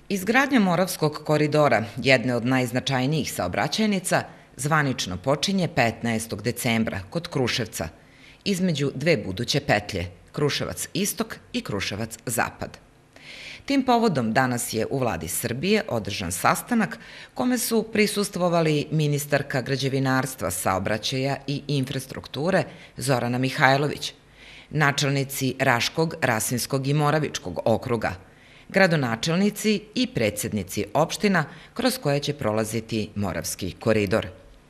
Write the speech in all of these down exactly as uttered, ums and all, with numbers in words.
Izgradnja Moravskog koridora, jedne od najznačajnijih saobraćajnica, zvanično počinje petnaestog decembra kod Kruševca, između dve buduće petlje, Kruševac istok i Kruševac zapad. Tim povodom danas je u vladi Srbije održan sastanak kome su prisustvovali ministarka građevinarstva, saobraćaja i infrastrukture Zorana Mihajlović, načelnici Raškog, Rasinskog i Moravičkog okruga, gradonačelnici i predsednici opština kroz koje će prolaziti Moravski koridor.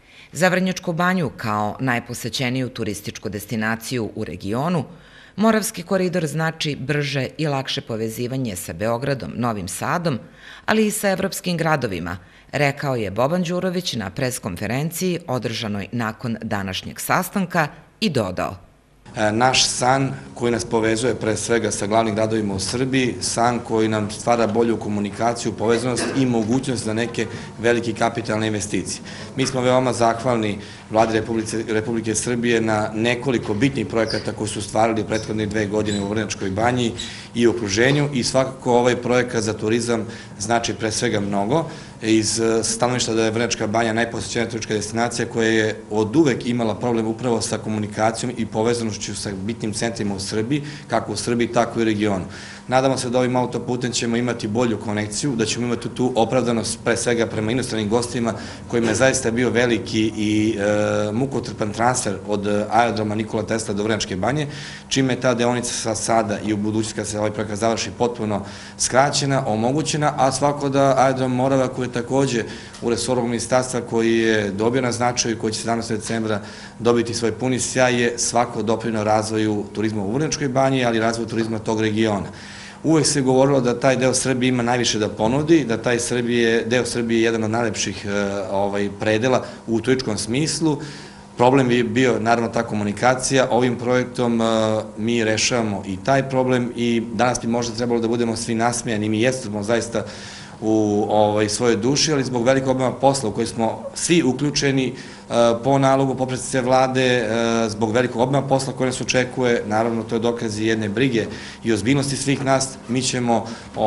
Za Vrnjačku Banju kao najposećeniju turističku destinaciju u regionu, Moravski koridor znači brže i lakše povezivanje sa Beogradom, Novim Sadom, ali i sa evropskim gradovima, rekao je Boban Đurović na preskonferenciji održanoj nakon današnjeg sastanka i dodao: Naš san koji nas povezuje pre svega sa glavnim gradovima u Srbiji, san koji nam stvara bolju komunikaciju, povezanost i mogućnost za neke velike kapitalne investicije. Mi smo veoma zahvalni vladi Republike Srbije na nekoliko bitnih projekata koji su stvarali u prethodne dve godine u Vrnjačkoj Banji i okruženju i svakako ovaj projekat za turizam znači pre svega mnogo. Iz stanovišta da je Vrnjačka Banja najposećenija turistička destinacija koja je od uvek imala problem upravo sa komunikacijom i povezanošću sa bitnim centrima u Srbiji, kako u Srbiji, tako i u regionu. Nadamo se da ovim autoputem ćemo imati bolju konekciju, da ćemo imati tu opravdanost pre svega prema inostranim gostima kojima je zaista bio veliki i mukotrpan transfer od aerodroma Nikola Tesla do Vrnjačke Banje, čime je ta deonica sa sada i u budućnosti kad se ovaj projekat završi potpuno skraćena, omogućena, a svako da aerodrom Morava koji je takođe u resoru ministarstva koji je dobio na značaju i koji će sedamnaestog decembra dobiti svoj puni sjaj je svako doprino razvoju turizma u Vrnjačkoj Banji, ali i razvoju turizma tog regiona. Uvek se govorilo da taj deo Srbije ima najviše da ponudi, da taj deo Srbije je jedan od najlepših predela u turističkom smislu. Problem je bio naravno ta komunikacija, ovim projektom mi rešavamo i taj problem i danas bi možda trebalo da budemo svi nasmejani, mi jesmo zaista u svojoj duši, ali zbog velikog obima posla u koji smo svi uključeni po nalogu popredsednice vlade, zbog velikog obima posla koji nas očekuje, naravno to je dokaz jedne brige i ozbiljnosti svih nas, mi ćemo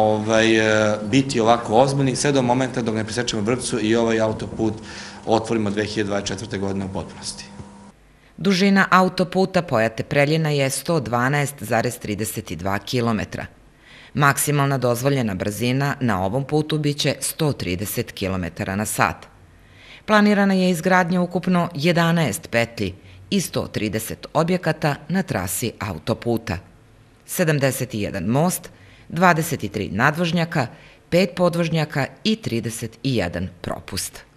biti ovako ozbiljni sve do momenta dok ne presečemo vrpcu i ovaj autoput otvorimo dve hiljade dvadeset četvrte. godine u potpunosti. Dužina autoputa Pojate-Preljina je sto dvanaest zarez trideset dva kilometra. Maksimalna dozvoljena brzina na ovom putu biće sto trideset kilometara na sat. Planirana je izgradnja ukupno jedanaest petlji i sto trideset objekata na trasi autoputa. sedamdeset jedan most, dvadeset tri nadvožnjaka, pet podvožnjaka i trideset jedan propust.